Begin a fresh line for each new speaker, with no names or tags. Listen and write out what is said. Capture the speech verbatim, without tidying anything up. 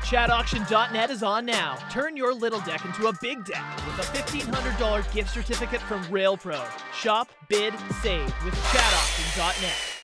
chat auction dot net is on now. Turn your little deck into a big deck with a fifteen hundred dollars gift certificate from RailPro. Shop, bid, save with chat auction dot net.